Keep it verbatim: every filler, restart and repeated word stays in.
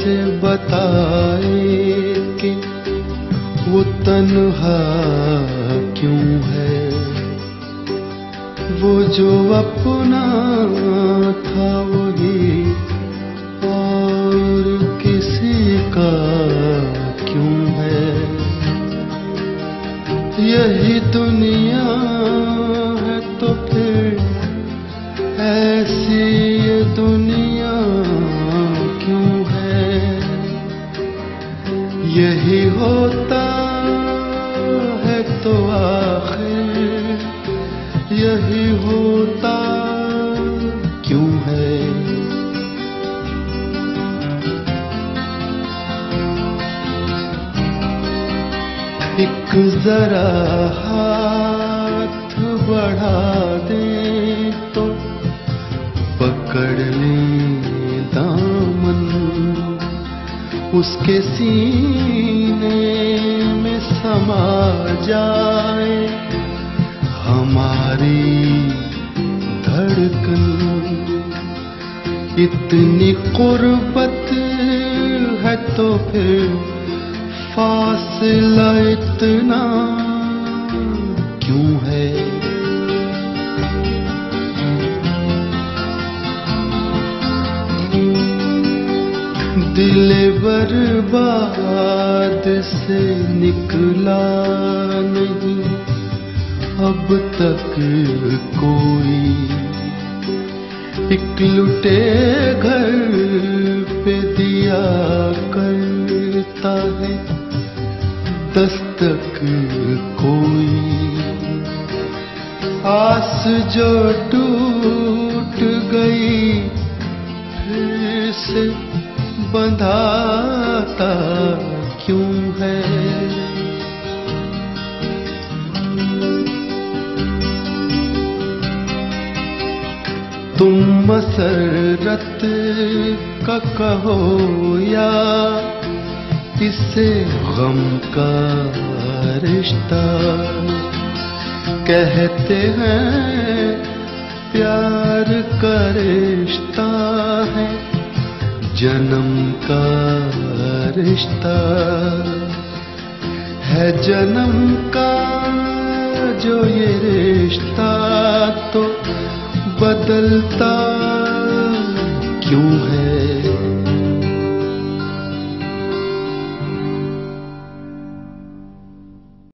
कैसे बताए कि वो तन्हा क्यों है। वो जो अपना था वही और किसी का क्यों है। यही दुनिया है तो फिर ऐसी ये दुनिया क्यों है। यही होता है तो आखिर यही होता क्यों है। एक जरा हाथ बढ़ा दे तो पकड़ ले दामन, उसके सीने में समा जाए हमारी धड़कन। इतनी कुर्बत है तो फिर फासला इतना क्यों है। दिल बर्बाद से निकला नहीं अब तक कोई। एक लुटे घर पे दिया करता है दस्तक कोई। आस जो टूट गई फिर से बंधाता क्यों है। तुम मसरत का कहो या इससे गम का रिश्ता। कहते हैं प्यार का रिश्ता है जन्म का रिश्ता है जन्म का जो ये रिश्ता तो बदलता क्यों है।